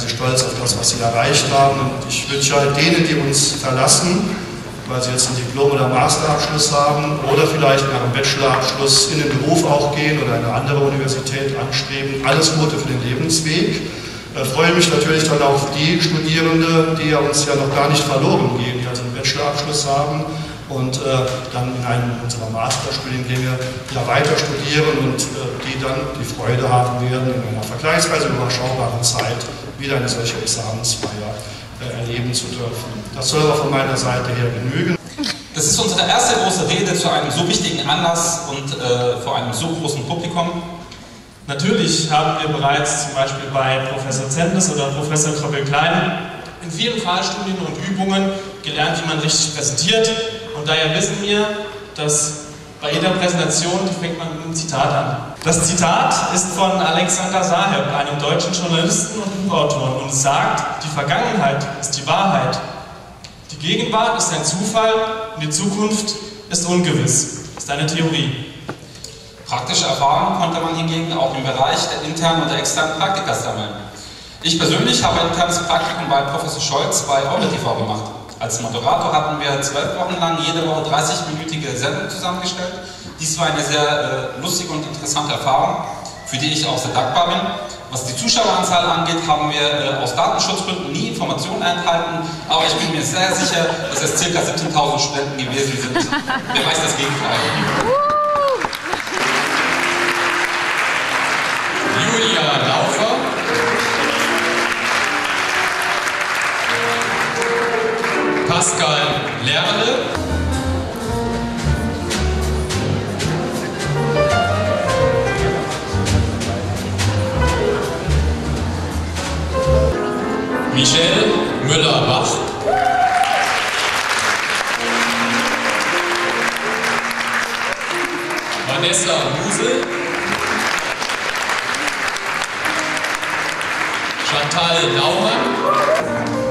Sie stolz auf das, was Sie erreicht haben. Und ich wünsche halt denen, die uns verlassen, weil sie jetzt einen Diplom- oder Masterabschluss haben oder vielleicht nach einem Bachelorabschluss in den Beruf auch gehen oder eine andere Universität anstreben. Alles Gute für den Lebensweg. Ich freue mich natürlich dann auf die Studierende, die ja uns ja noch gar nicht verloren gehen, die also einen Bachelorabschluss haben und dann in einem unserer Masterstudiengänge ja weiter studieren und die dann die Freude haben werden, in einer vergleichsweise überschaubaren Zeit wieder eine solche Examensfeier erleben zu dürfen. Das soll aber von meiner Seite her genügen. Das ist unsere erste große Rede zu einem so wichtigen Anlass und vor einem so großen Publikum. Natürlich haben wir bereits zum Beispiel bei Professor Zendis oder Professor Kröppel-Klein in vielen Fallstudien und Übungen gelernt, wie man richtig präsentiert. Und daher wissen wir, dass bei jeder Präsentation, die fängt man mit einem Zitat an. Das Zitat ist von Alexander Saheb, einem deutschen Journalisten und Buchautor, und es sagt: Die Vergangenheit ist die Wahrheit, die Gegenwart ist ein Zufall und die Zukunft ist ungewiss. Das ist eine Theorie. Praktische Erfahrungen konnte man hingegen auch im Bereich der internen oder externen Praktika sammeln. Ich persönlich habe ein internes Praktikum bei Professor Scholz bei Eure TV gemacht. Als Moderator hatten wir 12 Wochen lang jede Woche 30-minütige Sendungen zusammengestellt. Dies war eine sehr lustige und interessante Erfahrung, für die ich auch sehr dankbar bin. Was die Zuschaueranzahl angeht, haben wir aus Datenschutzgründen nie Informationen erhalten, aber ich bin mir sehr sicher, dass es ca. 17.000 Studenten gewesen sind. Wer weiß das Gegenteil? Julia Laufer, Pascal Lerle, Michelle Müller-Bach, Vanessa Musel, Chantal Laumann,